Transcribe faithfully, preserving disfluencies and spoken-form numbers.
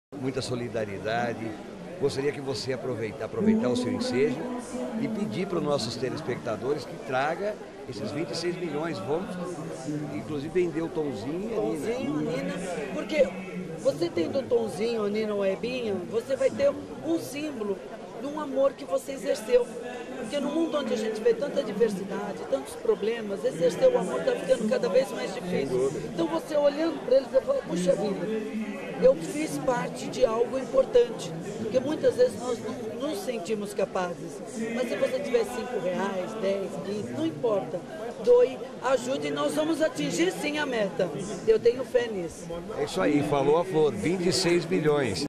Muita solidariedade. Gostaria que você aproveitar, aproveitar o seu ensejo e pedir para os nossos telespectadores que traga esses vinte e seis milhões. Vamos, inclusive, vender o Tonzinho e a Nina. Tonzinho, Nina, porque você tendo o Tonzinho, a Nina ou a Ebinha, você vai ter um símbolo de um amor que você exerceu. Porque no mundo onde a gente vê tanta diversidade, tantos problemas, exercer o amor está ficando cada vez mais difícil. Então você olhando para eles, você fala, puxa vida, eu fiz parte de algo importante. Porque muitas vezes nós não nos sentimos capazes. Mas se você tiver cinco reais, dez, quinze, não importa. Doe, ajude e nós vamos atingir sim a meta. Eu tenho fé nisso. É isso aí, falou a Flor, vinte e seis milhões.